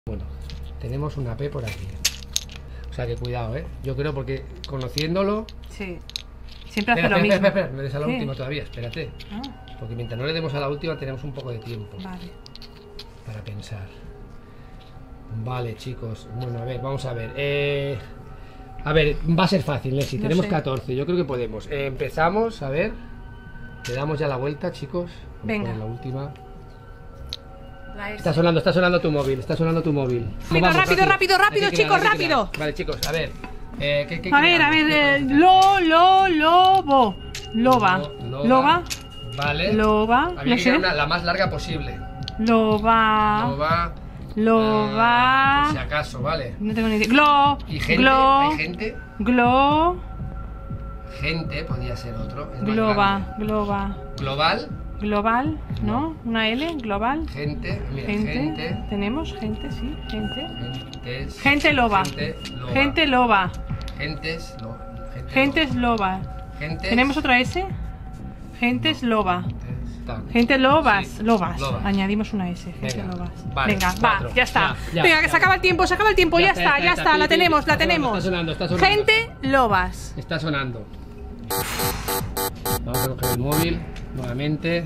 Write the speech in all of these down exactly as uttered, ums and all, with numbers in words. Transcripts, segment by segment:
Bueno, tenemos una P por aquí. O sea que cuidado, ¿eh? Yo creo porque conociéndolo... Sí. Siempre hace espera, lo espera, mismo. espera, espera, no des a la ¿Qué? última todavía, espérate. Ah, Porque mientras no le demos a la última tenemos un poco de tiempo vale. para pensar. Vale, chicos. Bueno, a ver, vamos a ver. Eh... A ver, va a ser fácil, Leslie. No Tenemos sé. catorce, yo creo que podemos. Eh, empezamos, a ver. Le damos ya la vuelta, chicos. Vamos a Venga. poner la última. La S. Está sonando, está sonando tu móvil, está sonando tu móvil. Rápido, Vamos, rápido, rápido, rápido, Hay que chicos, crear, hay que crear. rápido. Vale, chicos, a ver. Eh, ¿qué, qué A ver, a creamos? ver, ¿Qué eh, podemos lo, lo, lobo. Loba. Lo- loba. Loba. Vale. Loba. Había No que crear sé. una, la más larga posible. Loba. Loba. Loba. eh, por si acaso, vale. No tengo ni idea. Glo. Y gente, Glo. hay gente. Glo. Gente, podría ser otro. es más Globa. grande. Globa. Global. Global. ¿No? Una L. Global. Gente. Mira, Gente. gente. Tenemos gente, sí. Gente. Gentes. Gente loba. Gente loba. Gente loba. Gentes. Lo, gente Gentes loba. loba. Gentes. ¿Tenemos otra S? Gentes loba. Tal. Gente lobas, Sí, lobas. loba. Añadimos una S. Gente Venga, lobas. vale, Venga, cuatro. va, ya está. Ya, ya, Venga, que ya. se acaba el tiempo, se acaba el tiempo, ya, está, ya está, la pi, pi, tenemos, la está sonando, tenemos. Está sonando, está sonando. Gente lobas. Está sonando. Vamos a coger el móvil nuevamente.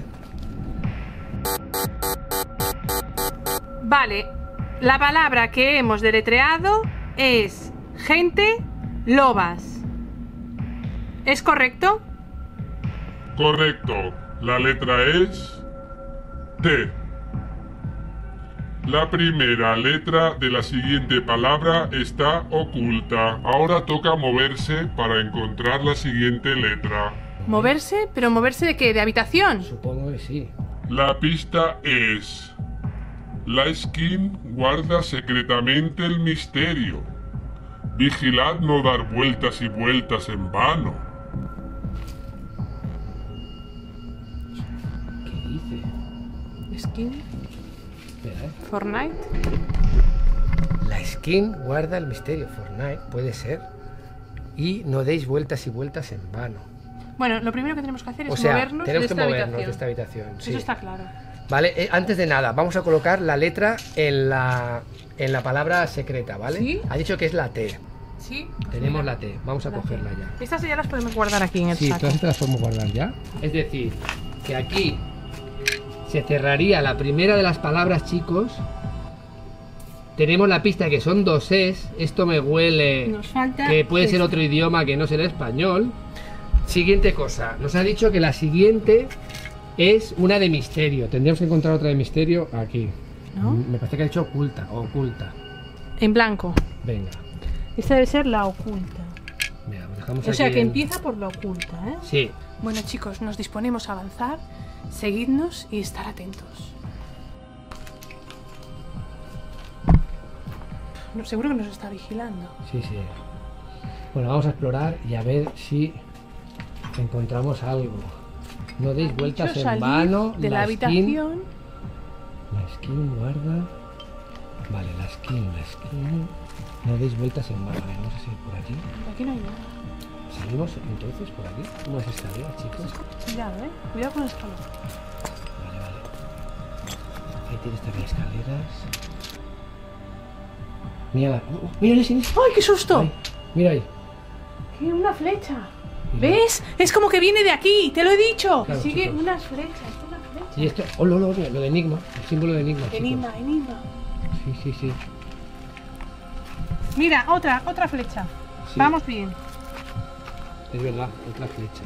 Vale, la palabra que hemos deletreado es gente lobas. ¿Es correcto? Correcto. La letra es T. La primera letra de la siguiente palabra está oculta. Ahora toca moverse para encontrar la siguiente letra. Moverse, pero moverse de qué, de habitación. Supongo que sí. La pista es: la skin guarda secretamente el misterio. Vigilad no dar vueltas y vueltas en vano. ¿Qué dice? Skin, Espera, ¿eh? Fortnite. La skin guarda el misterio. Fortnite, puede ser. Y no deis vueltas y vueltas en vano. Bueno, lo primero que tenemos que hacer es O sea, movernos tenemos de que esta movernos habitación. de esta habitación. Sí. Eso está claro. Vale, eh, antes de nada, vamos a colocar la letra en la, en la palabra secreta, ¿vale? ¿Sí? Ha dicho que es la T. Sí. Tenemos la T. Vamos a La cogerla T. ya. Estas ya las podemos guardar aquí en el Sí, saco. todas estas las podemos guardar ya. Es decir, que aquí se cerraría la primera de las palabras, chicos. Tenemos la pista que son dos es. Esto me huele Nos falta que puede ser esta. otro idioma que no sea el español. Siguiente cosa. Nos ha dicho que la siguiente es una de misterio. Tendríamos que encontrar otra de misterio aquí. ¿No? Me parece que ha dicho oculta o oculta. En blanco. Venga. Esta debe ser la oculta. Mira, pues dejamos O sea aquí que en- empieza por la oculta, ¿eh? Sí. Bueno, chicos, nos disponemos a avanzar. Seguidnos y estar atentos. No, seguro que nos está vigilando. Sí, sí. Bueno, vamos a explorar y a ver si encontramos algo. No deis vueltas Yo en salí vano. de la, skin- habitación. La skin guarda. Vale, la skin, la skin. No deis vueltas en vano. A ver, vamos a seguir por aquí. Aquí no hay nada. Salimos entonces por aquí. ¿Cómo es escaleras, chicos? Cuidado, ¿eh? Cuidado con la escalera. Vale, vale. Ahí tienes también escaleras. Mira, uh, uh, mira, Leslie, Leslie. ¡Ay, qué susto! Ahí, mira ahí. ¡Qué una flecha! Mira. ¿Ves? Es como que viene de aquí, te lo he dicho. Claro, Sigue chicos. unas flechas, una flecha. Y esto, oh, lo, lo, mira, lo de enigma, el símbolo de enigma, chicos. Enigma, enigma. Sí, sí, sí. Mira, otra, otra flecha. Sí. Vamos bien. Es verdad, otra flecha.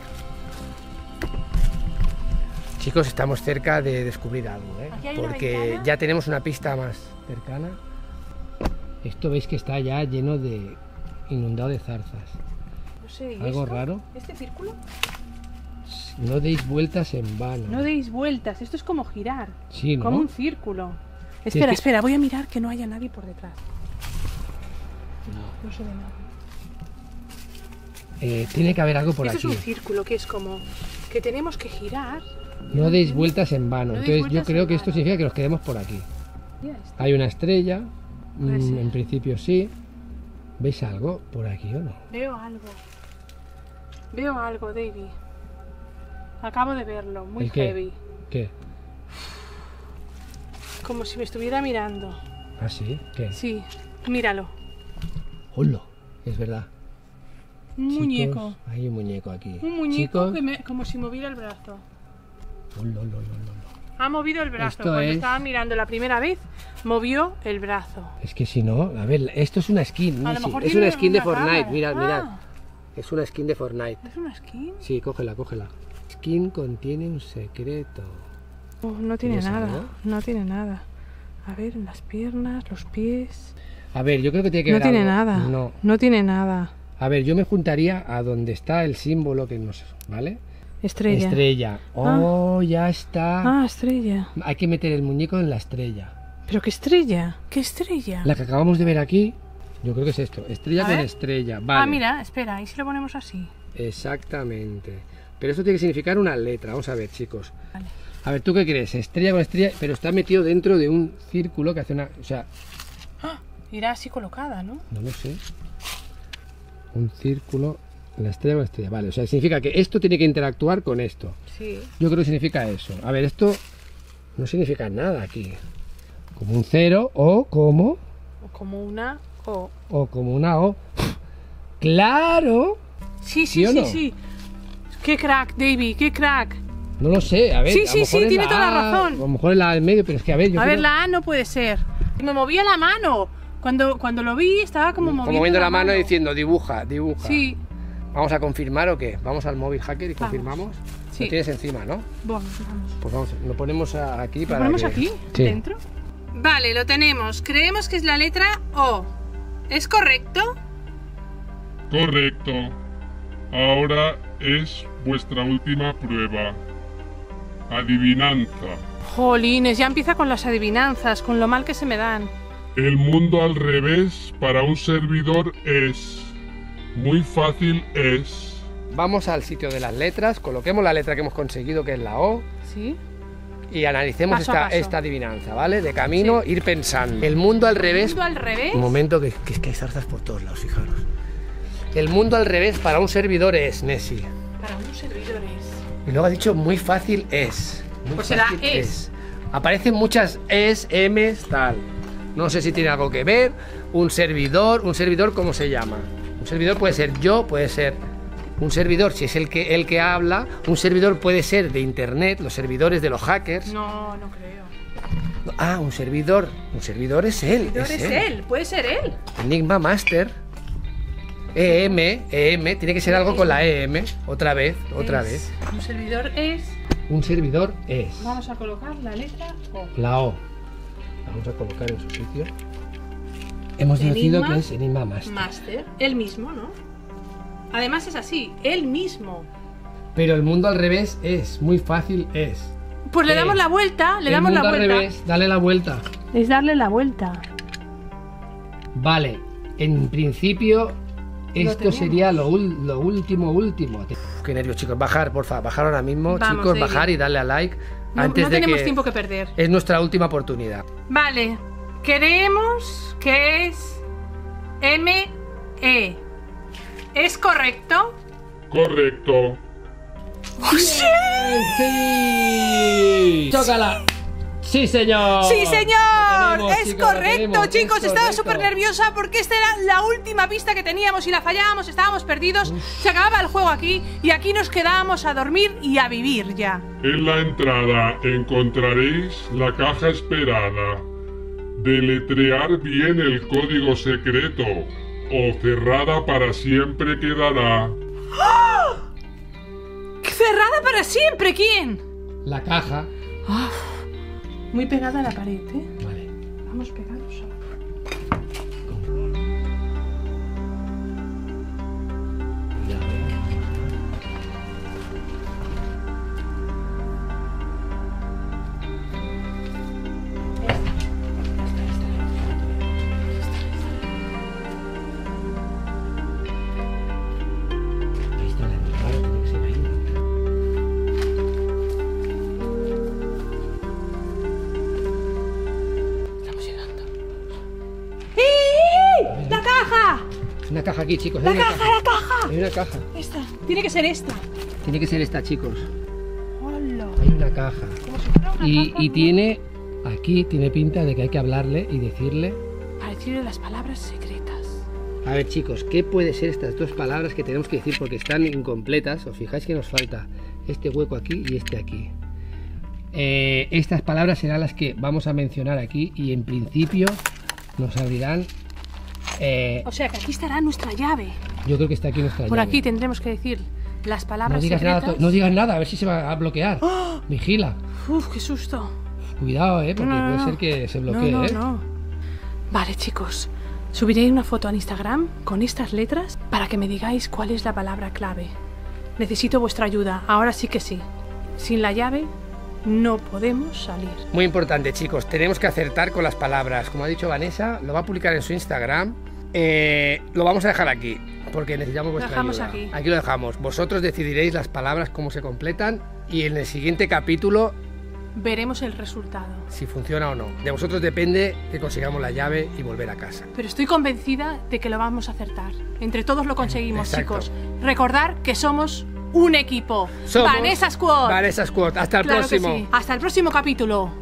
Chicos, estamos cerca de descubrir algo, ¿eh? Aquí hay una Porque ventana. ya tenemos una pista más cercana. Esto veis que está ya lleno de... inundado de zarzas. No sé, ¿y ¿Algo esto? raro? ¿Este círculo? No deis vueltas en vano. No deis vueltas, esto es como girar. Sí, ¿no? Como un círculo. Sí, Espera, es que- espera, voy a mirar que no haya nadie por detrás. No se ve nada. Eh, tiene que haber algo por Esto aquí. es un círculo que es como que tenemos que girar. No deis vueltas en vano. No deis Entonces yo vueltas creo en que esto vano. significa que nos quedemos por aquí. Mira esto. Hay una estrella. Puede mm, ser. en principio sí. ¿Veis algo por aquí o no? Veo algo. Veo algo, David. Acabo de verlo, muy ¿El qué? heavy. ¿Qué? Como si me estuviera mirando. ¿Ah, sí? ¿Qué? Sí, míralo. ¡Hola! Es verdad. Un Chicos, muñeco. hay un muñeco aquí. Un muñeco Chicos. que me- como si moviera el brazo. Hola, hola, hola, hola. Ha movido el brazo. Esto Cuando es- estaba mirando la primera vez, movió el brazo. Es que si no, a ver, esto es una skin. A lo Messi. mejor Es tiene una skin de una Fortnite, cámara. mirad, mirad. Ah. Es una skin de Fortnite. ¿Es una skin? Sí, cógela, cógela. Skin contiene un secreto. Oh, no tiene ¿Tienes nada. algo? No tiene nada. A ver, las piernas, los pies. A ver, yo creo que tiene que No ver tiene algo. nada. No. No tiene nada. A ver, yo me juntaría a donde está el símbolo que nos... ¿Vale? Estrella. Estrella. Oh, ya está. Ah, estrella. Hay que meter el muñeco en la estrella. ¿Pero qué estrella? ¿Qué estrella? La que acabamos de ver aquí, yo creo que es esto. Estrella A con ver. estrella. Vale. Ah, mira, espera, ¿y si lo ponemos así? Exactamente. Pero esto tiene que significar una letra. Vamos a ver, chicos. Vale. A ver, ¿tú qué crees? Estrella con estrella, pero está metido dentro de un círculo que hace una... O sea, Ah, irá así colocada, ¿no? no lo sé. Un círculo, la estrella con estrella. Vale, o sea, significa que esto tiene que interactuar con esto. Sí. Yo creo que significa eso. A ver, esto no significa nada aquí. Como un cero o como... O como una O. O como una O. ¡Claro! Sí, ¿Sí sí, o sí, no? sí. Qué crack, Davy, qué crack. No lo sé, a ver. Sí, a lo sí, mejor sí, es tiene toda la A, razón. A lo mejor es la del medio, pero es que a ver, yo A ver, creo- la A no puede ser. Me movía la mano. Cuando, cuando lo vi, estaba como moviendo, como moviendo la mano diciendo dibuja, dibuja. Sí. ¿Vamos a confirmar o qué? ¿Vamos al móvil hacker y confirmamos? Sí. Lo tienes encima, ¿no? Bueno, vamos. Pues vamos, lo ponemos a- aquí ¿Lo para ponemos que- aquí? Sí. ¿Dentro? Vale, lo tenemos. Creemos que es la letra O. ¿Es correcto? Correcto. Ahora es vuestra última prueba. Adivinanza. Jolines, ya empieza con las adivinanzas, con lo mal que se me dan. El mundo al revés para un servidor es... Muy fácil es... Vamos al sitio de las letras, coloquemos la letra que hemos conseguido, que es la O, ¿Sí? y analicemos Paso a esta, paso. esta adivinanza, ¿vale? De camino, ir pensando. El mundo al revés... ¿Mundo al revés? Un momento, que, que es que hay zarzas por todos lados, fijaros. El mundo al revés para un servidor es, Nessie. Para unos servidores. Y luego ha dicho muy fácil es. Muy Pues será fácil es. Aparecen muchas es, emes, tal. No sé si tiene algo que ver. Un servidor, un servidor, ¿cómo se llama? Un servidor puede ser yo, puede ser un servidor, si es el que, el que habla. Un servidor puede ser de internet, los servidores de los hackers. No, no creo. Ah, un servidor. Un servidor es él. Servidor es él, puede ser él. Enigma Master. E M, E M, tiene que ser algo con la E M. Otra vez, otra Es- vez. Un servidor es. Un servidor es Vamos a colocar la letra O. la O. Vamos a colocar en su sitio. Hemos decidido Enigma que es Enigma Master. Master. Él mismo, ¿no? Además es así, él mismo. Pero el mundo al revés es muy fácil, es. Pues le Eh, damos la vuelta, le el damos la mundo vuelta. al revés, dale la vuelta. Es darle la vuelta. Vale, en principio esto tenemos. sería lo, ul- lo último, último. Uf, qué nervios, chicos. Bajar, porfa, bajar ahora mismo, Vamos, chicos, David. bajar y darle a like No, antes no de tenemos que tiempo que perder. es nuestra última oportunidad. Vale, creemos que es M E. ¿Es correcto? Correcto. ¡Sí! ¡Chócala! ¡Sí, señor! ¡Sí, señor! Lo tenemos, es chicos, lo correcto, tenemos, chicos. es Estaba correcto. súper nerviosa porque esta era la última pista que teníamos y la fallábamos, estábamos perdidos. Se acababa el juego aquí y aquí nos quedábamos a dormir y a vivir ya. En la entrada encontraréis la caja esperada. Deletrear bien el código secreto o cerrada para siempre quedará. ¡Cerrada para siempre! ¿Quién? La caja. Muy pegada a la pared, ¿eh? Vale. Vamos pegados a la Ahí está la entrada, tiene que ser ahí. Estamos llegando. ¡Eh! ¡La caja! Hay una caja aquí, chicos. ¡La hay una caja, la caja! Hay una caja. Esta. Tiene que ser esta. Tiene que ser esta, chicos. Hola. Hay una caja. Como si fuera una Y, caja, y ¿no? tiene aquí aquí tiene pinta de que hay que hablarle y decirle... Para decirle las palabras secretas. A ver, chicos, ¿qué puede ser estas dos palabras que tenemos que decir? Porque están incompletas. Os fijáis que nos falta este hueco aquí y este aquí. Eh, estas palabras serán las que vamos a mencionar aquí y en principio nos abrirán... Eh, O sea que aquí estará nuestra llave. yo creo que está aquí nuestra Por llave. aquí tendremos que decir las No palabras digas, secretas. nada, no digas nada, a ver si se va a bloquear. ¡Oh! Vigila. Uf, qué susto. Cuidado, eh, porque No, no, puede no. ser que se bloquee, no, no, eh. no. Vale, chicos. Subiré una foto en Instagram con estas letras para que me digáis cuál es la palabra clave. Necesito vuestra ayuda, ahora sí que sí. Sin la llave no podemos salir. Muy importante, chicos, tenemos que acertar con las palabras. Como ha dicho Vanessa, lo va a publicar en su Instagram. Eh, lo vamos a dejar aquí, porque necesitamos vuestra dejamos ayuda. aquí. Aquí lo dejamos. Vosotros decidiréis las palabras, cómo se completan, y en el siguiente capítulo, Veremos el resultado. si funciona o no. De vosotros depende que consigamos la llave y volver a casa. Pero estoy convencida de que lo vamos a acertar. Entre todos lo conseguimos, Exacto. chicos. Recordar que somos un equipo. Somos Vanessa Squad. Vanessa Squad. Hasta el Claro que próximo. sí. Hasta el próximo capítulo.